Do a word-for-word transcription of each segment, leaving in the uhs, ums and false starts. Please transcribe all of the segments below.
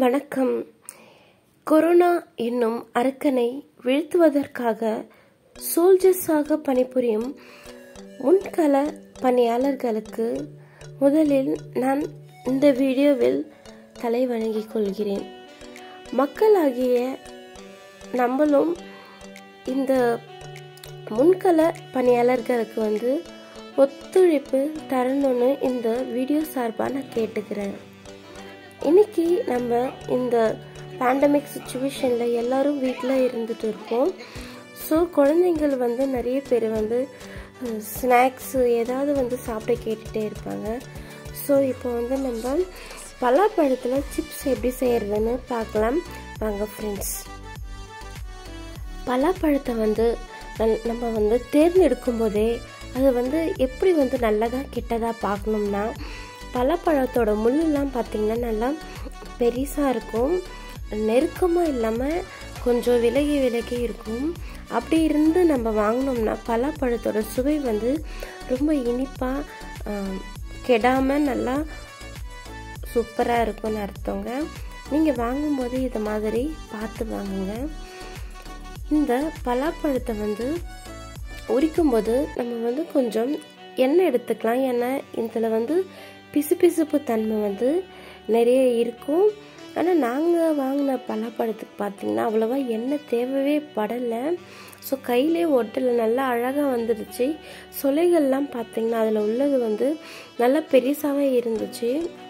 வணக்கம். கொரோனா என்னும் அரக்கனை வீழ்த்துவதற்காக சோல்ஜர்ஸாக பணிபுரியும் முன்கள பணியாளர்களுக்கு முதலில் நான் இந்த வீடியோவில் தலை வணங்கிக் கொள்கிறேன். மக்களாகிய நம்மளும் இந்த முன்கள பணியாளர்களுக்கு வந்து ஒத்துழைப்பு தரணும்னு இந்த வீடியோ சார்பாக நான் கேட்டுக்கிறேன். இன்னைக்கு நம்ம இந்த பேண்டமிக் சுச்சுவேஷனில் எல்லாரும் வீட்டில் இருந்துட்டு இருக்கோம். ஸோ குழந்தைங்கள் வந்து நிறைய பேர் வந்து ஸ்நாக்ஸு ஏதாவது வந்து சாப்பிட கேட்டுகிட்டே இருப்பாங்க. ஸோ இப்போ வந்து நம்ம பலாப்பழத்தில் சிப்ஸ் எப்படி செய்கிறதுன்னு பார்க்கலாம் வாங்க ஃப்ரெண்ட்ஸ். பலாப்பழத்தை வந்து நம்ம வந்து தேர்ந்தெடுக்கும் போதே அது வந்து எப்படி வந்து நல்லதாக கெட்டதாக பார்க்கணும்னா, பலாப்பழத்தோட முள்ளெல்லாம் பார்த்திங்கன்னா நல்லா பெருசாக இருக்கும், நெருக்கமாக இல்லாமல் கொஞ்சம் விலகி விலகி இருக்கும். அப்படி இருந்து நம்ம வாங்கினோம்னா பலாப்பழத்தோட சுவை வந்து ரொம்ப இனிப்பாக கெடாமல் நல்லா சூப்பராக இருக்கும்னு அர்த்தங்க. நீங்கள் வாங்கும்போது இது மாதிரி பார்த்து வாங்குங்க. இந்த பலாப்பழத்தை வந்து உரிக்கும்போது நம்ம வந்து கொஞ்சம் எண்ணெய் எடுத்துக்கலாம். ஏன்னா இதில் வந்து பிசு பிசுப்பு தன்மை வந்து நிறைய இருக்கும். ஆனால் நாங்கள் வாங்கின பலாப்பழத்துக்கு பார்த்திங்கன்னா அவ்வளோவா எண்ணெய் தேவையே படலை. ஸோ கையிலே ஒட்டலை, நல்லா அழகாக வந்துடுச்சு. சொலைகள்லாம் பார்த்திங்கன்னா அதில் உள்ளது வந்து நல்லா பெருசாகவே இருந்துச்சு.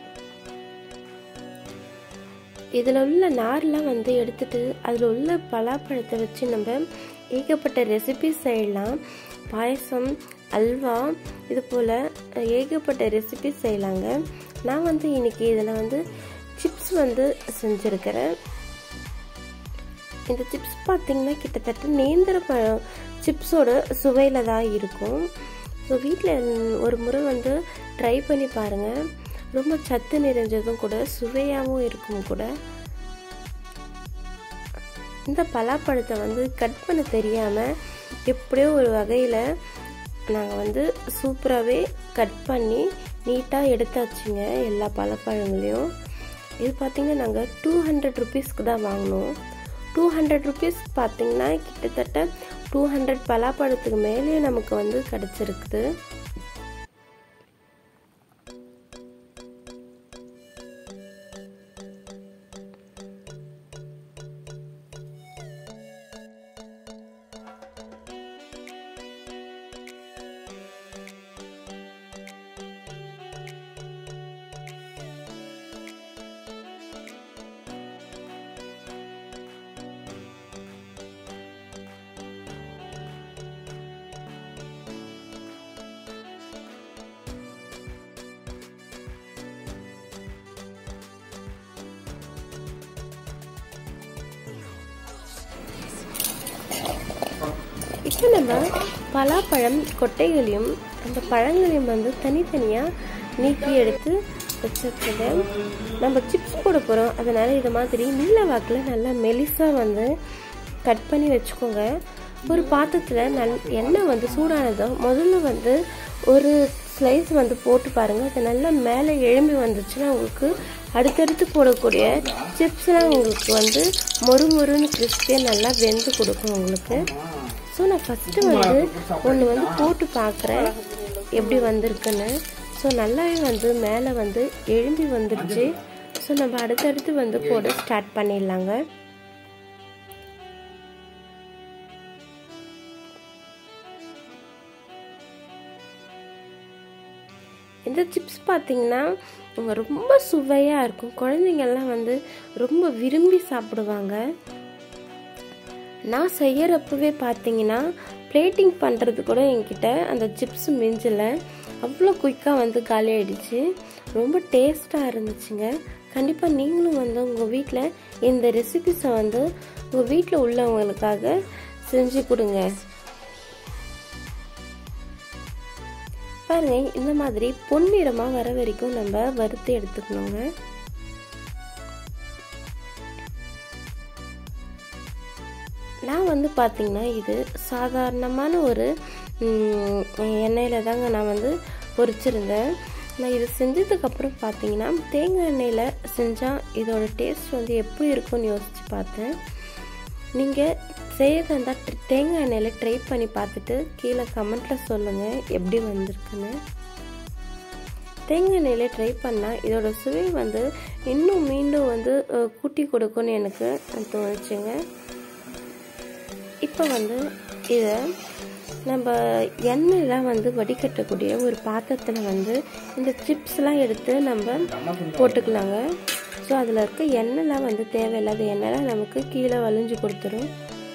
இதில் உள்ள நார்லாம் வந்து எடுத்துட்டு அதில் உள்ள பலாப்பழத்தை வச்சு நம்ம ஏகப்பட்ட ரெசிபிஸ் செய்யலாம். பாயசம், அல்வா, இது போல் ஏகப்பட்ட ரெசிபிஸ் செய்யலாங்க. நான் வந்து இன்னைக்கு இதில் வந்து சிப்ஸ் வந்து செஞ்சுருக்கிறேன். இந்த சிப்ஸ் பார்த்திங்கன்னா கிட்டத்தட்ட நேந்திர பழம் சிப்ஸோட சுவையில் தான் இருக்கும். ஸோ வீட்டில் ஒரு முறை வந்து ட்ரை பண்ணி பாருங்கள். ரொம்ப சத்து நிறைஞ்சதும் கூட, சுவையாகவும் இருக்கும் கூட. இந்த பலாப்பழத்தை வந்து கட் பண்ண தெரியாமல் எப்படியோ ஒரு வகையில் நாங்கள் வந்து சூப்பராகவே கட் பண்ணி நீட்டாக எடுத்தாச்சுங்க எல்லா பலாப்பழங்களையும். இது பார்த்திங்கன்னா நாங்கள் டூ ஹண்ட்ரட் ருபீஸ்க்கு தான் வாங்கினோம். டூ ஹண்ட்ரட் ருபீஸ் பார்த்திங்கன்னா கிட்டத்தட்ட டூ ஹண்ட்ரட் பலாப்பழத்துக்கு மேலே நமக்கு வந்து கிடச்சிருக்குது. இப்போ நம்ம பலாப்பழம் கொட்டைகளையும் அந்த பழங்களையும் வந்து தனித்தனியாக நீக்கி எடுத்து வச்சுருக்கத நம்ம சிப்ஸ் போட போகிறோம். அதனால் இது மாதிரி நீல வாக்கில் நல்லா மெலிசாக வந்து கட் பண்ணி வச்சுக்கோங்க. ஒரு பாத்திரத்தில் நல் எண்ணெய் வந்து சூடானதும் முதல்ல வந்து ஒரு ஸ்லைஸ் வந்து போட்டு பாருங்கள். அது நல்லா மேலே எழும்பி வந்துச்சுன்னா உங்களுக்கு அடுத்தடுத்து போடக்கூடிய சிப்ஸ்லாம் உங்களுக்கு வந்து மொறு மொறுன்னு கிறிஸ்பியாக நல்லா வெந்து கொடுக்கும் உங்களுக்கு. ஸோ நான் ஃபஸ்ட்டு வந்து ஒன்று வந்து போட்டு பார்க்குறேன் எப்படி வந்திருக்குன்னு. ஸோ நல்லாவே வந்து மேலே வந்து எழும்பி வந்துடுச்சு. ஸோ நம்ம அடுத்தடுத்து வந்து போட ஸ்டார்ட் பண்ணிடலாங்க. இந்த சிப்ஸ் பார்த்திங்கன்னா ரொம்ப சுவையாக இருக்கும். குழந்தைங்கள்லாம் வந்து ரொம்ப விரும்பி சாப்பிடுவாங்க. நான் செய்யறப்பவே பார்த்தீங்கன்னா பிளேட்டிங் பண்ணுறது கூட என்கிட்ட அந்த சிப்ஸ் மிஞ்சலை, அவ்வளோ குயிக்காக வந்து காலி ஆகிடுச்சு. ரொம்ப டேஸ்ட்டாக இருந்துச்சுங்க. கண்டிப்பாக நீங்களும் வந்து உங்கள் வீட்டில் இந்த ரெசிபிஸை வந்து உங்கள் வீட்டில் உள்ளவங்களுக்காக செஞ்சு கொடுங்க. பாருங்க, இந்த மாதிரி பொன்னிறமாக வர வரைக்கும் நம்ம வறுத்து எடுத்துக்கணுங்க. நான் வந்து பார்த்திங்கன்னா இது சாதாரணமான ஒரு எண்ணெயில் தாங்க நான் வந்து பொரிச்சிருந்தேன். நான் இது செஞ்சதுக்கப்புறம் பார்த்தீங்கன்னா தேங்காய் எண்ணெயில் செஞ்சால் இதோட டேஸ்ட் வந்து எப்படி இருக்கும்னு யோசித்து பார்த்தேன். நீங்கள் செய்யறதா இருந்தால் தேங்காய் எண்ணெயில் ட்ரை பண்ணி பார்த்துட்டு கீழே கமெண்ட்டில் சொல்லுங்கள் எப்படி வந்திருக்குன்னு. தேங்காய் எண்ணெயில் ட்ரை பண்ணால் இதோட சுவை வந்து இன்னும் மீண்டும் வந்து கூட்டி கொடுக்கும்னு எனக்கு தோணுச்சுங்க. இப்போ வந்து இதை நம்ம எண்ணெயெலாம் வந்து வடிகட்டக்கூடிய ஒரு பாத்திரத்தில் வந்து இந்த சிப்ஸ்லாம் எடுத்து நம்ம போட்டுக்கலாங்க. ஸோ அதில் இருக்க எண்ணெய்லாம் வந்து தேவையில்லாத எண்ணெய்லாம் நமக்கு கீழே வலிஞ்சு கொடுத்துரும்.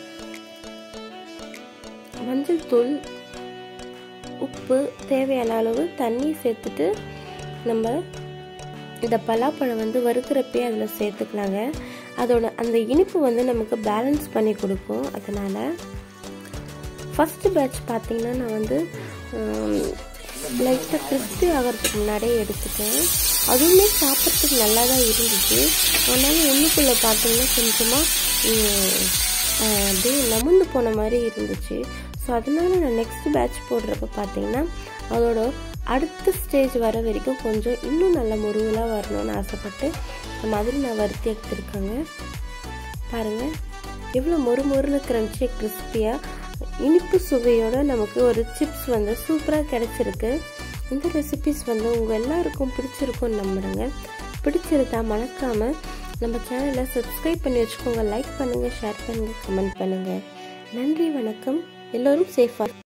மஞ்சள் தூள், உப்பு, தேவையான அளவு தண்ணி சேர்த்துட்டு நம்ம இந்த பலாப்பழம் வந்து வறுக்கிறப்பே அதில் சேர்த்துக்கலாங்க. அதோட அந்த இனிப்பு வந்து நமக்கு பேலன்ஸ் பண்ணி கொடுக்கும். அதனால் ஃபஸ்ட்டு பேட்ச் பார்த்திங்கன்னா நான் வந்து லைட்டாக கிறிஸ்பி ஆகிறதுக்கு முன்னாடியே எடுத்துட்டேன். அதுவுமே சாப்பிட்றதுக்கு நல்லா தான் இருந்துச்சு. ஆனாலும் உள்ளுக்குள்ளே பார்த்திங்கன்னா கொஞ்சமாக அப்படியே நமுந்து போன மாதிரி இருந்துச்சு. ஸோ அதனால நான் நெக்ஸ்ட் பேட்ச் போடுறப்ப பார்த்திங்கன்னா அதோட அடுத்த ஸ்டேஜ் வர வரைக்கும் கொஞ்சம் இன்னும் நல்ல முருகலாக வரணும்னு ஆசைப்பட்டு அந்த மாதிரி நான் வறுத்தி எடுத்துருக்கேங்க. பாருங்கள் எவ்வளோ மொறு மொறுன்னு க்ரன்ச்சியாக கிறிஸ்பியாக இனிப்பு சுவையோடு நமக்கு ஒரு சிப்ஸ் வந்து சூப்பராக கிடச்சிருக்கு. இந்த ரெசிபிஸ் வந்து உங்கள் எல்லாருக்கும் பிடிச்சிருக்கும்னு நம்புகிறேங்க. பிடிச்சிருந்தா மறக்காமல் நம்ம சேனலை சப்ஸ்கிரைப் பண்ணி வச்சுக்கோங்க. லைக் பண்ணுங்கள், ஷேர் பண்ணுங்கள், கமெண்ட் பண்ணுங்கள். நன்றி, வணக்கம். எல்லோரும் சேஃபாக